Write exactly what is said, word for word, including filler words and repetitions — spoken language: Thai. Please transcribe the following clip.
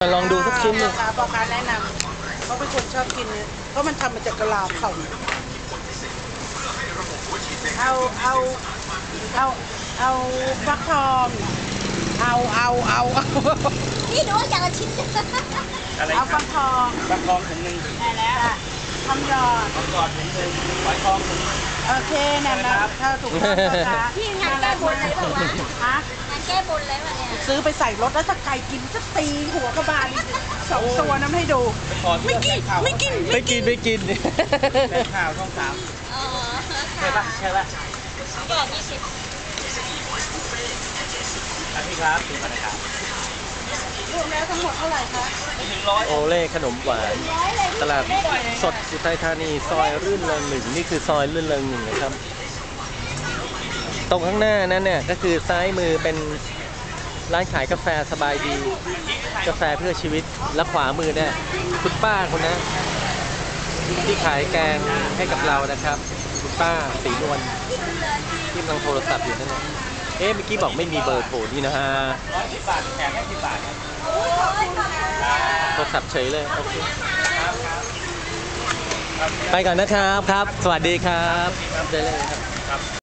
ลองดูสักชิ้นหนึ่งพ่อค้าแนะนำเขาเป็นคนชอบกินเนี่ยเพราะมันทำมาจากกะลาเขาเอาเอาเอาเอาฟักทองเอาเอาเอาเอานี่หนูอยากจะชิ้นเอาฟักทองฟักทองถุงหนึ่งได้แล้วทำยอดทำยอดถุงหนึ่งฝอยทองถุงหนึ่งโอเคนั่นนะถ้าถูกต้องนะคะพี่งานแก้บนอะไรบ้างวะฮะงานแก้บนอะไรวะเนี่ยซื้อไปใส่รถแล้วถ้าใครกินจะตีหัวกระบาลสองตัวน้ำให้ดูไม่กินไม่กินไม่กินไม่กินเป็นข่าวช่องสามอ๋อใช่ปะใช่ปะยอดยี่สิบอันนี้ครับถึงพันนะครับรวมแล้วทั้งหมดเท่าไหร่คะถึงร้อยโอเล่ขนมหวานตลาดสดอุทัยธานีซอยรื่นเริงหนึ่งนี่คือซอยรื่นเริงหนึ่งนะครับตรงข้างหน้านั้นเนี่ยก็คือซ้ายมือเป็นร้านขายกาแฟสบายดีกาแฟเพื่อชีวิตและขวามือเนี่ยคุณป้าคนนะที่ขายแกงให้กับเรานะครับคุณป้าสีนวลที่กำลังโทรศัพท์อยู่นั่นแหละเอ๊ะเมื่อกี้บอกไม่มีเบอร์โทรนี่นะฮะร้อยสิบบาทแถมให้สิบบาทโทรศัพท์เฉยเลยโอเคไปก่อนนะครับครับสวัสดีครับได้เลยครับ